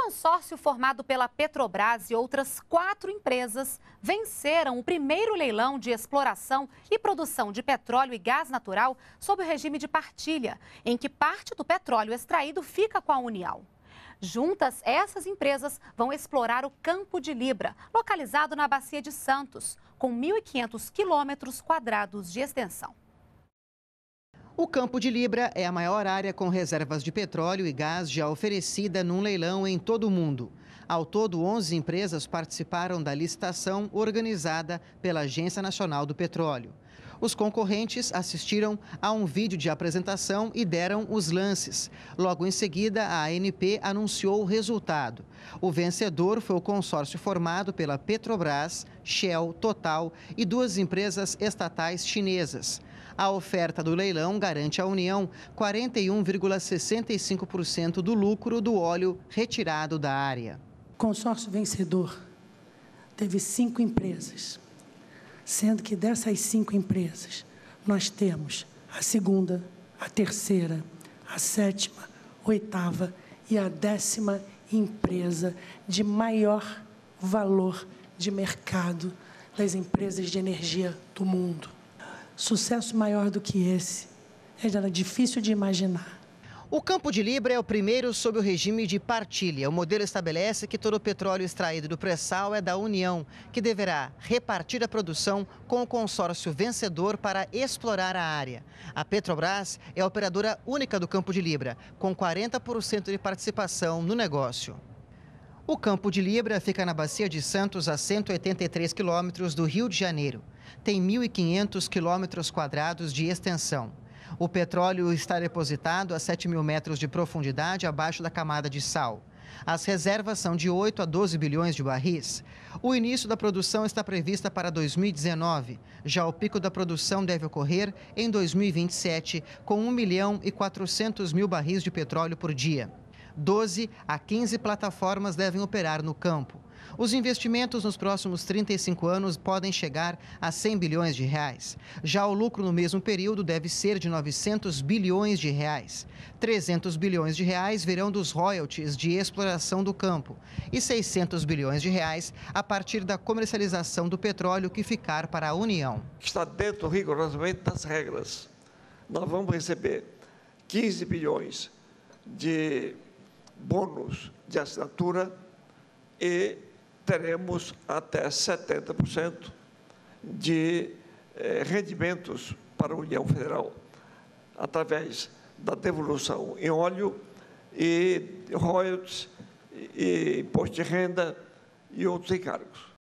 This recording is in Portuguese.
consórcio formado pela Petrobras e outras 4 empresas venceram o primeiro leilão de exploração e produção de petróleo e gás natural sob o regime de partilha, em que parte do petróleo extraído fica com a União. Juntas, essas empresas vão explorar o Campo de Libra, localizado na Bacia de Santos, com 1.500 quilômetros quadrados de extensão. O Campo de Libra é a maior área com reservas de petróleo e gás já oferecida num leilão em todo o mundo. Ao todo, 11 empresas participaram da licitação organizada pela Agência Nacional do Petróleo. Os concorrentes assistiram a um vídeo de apresentação e deram os lances. Logo em seguida, a ANP anunciou o resultado. O vencedor foi o consórcio formado pela Petrobras, Shell, Total e 2 empresas estatais chinesas. A oferta do leilão garante à União 41,65% do lucro do óleo retirado da área. O consórcio vencedor teve 5 empresas, sendo que dessas 5 empresas nós temos a 2ª, a 3ª, a 7ª, 8ª e a 10ª empresa de maior valor de mercado das empresas de energia do mundo. Sucesso maior do que esse era difícil de imaginar. O Campo de Libra é o primeiro sob o regime de partilha. O modelo estabelece que todo o petróleo extraído do pré-sal é da União, que deverá repartir a produção com o consórcio vencedor para explorar a área. A Petrobras é a operadora única do Campo de Libra, com 40% de participação no negócio. O Campo de Libra fica na Bacia de Santos, a 183 quilômetros do Rio de Janeiro. Tem 1.500 quilômetros quadrados de extensão. O petróleo está depositado a 7.000 metros de profundidade abaixo da camada de sal. As reservas são de 8 a 12 bilhões de barris. O início da produção está prevista para 2019. Já o pico da produção deve ocorrer em 2027, com 1.400.000 barris de petróleo por dia. 12 a 15 plataformas devem operar no campo. Os investimentos nos próximos 35 anos podem chegar a 100 bilhões de reais. Já o lucro no mesmo período deve ser de 900 bilhões de reais. 300 bilhões de reais virão dos royalties de exploração do campo e 600 bilhões de reais a partir da comercialização do petróleo que ficar para a União. Está dentro rigorosamente das regras. Nós vamos receber 15 bilhões de bônus de assinatura e teremos até 70% de rendimentos para a União Federal, através da devolução em óleo e royalties, e imposto de renda e outros encargos.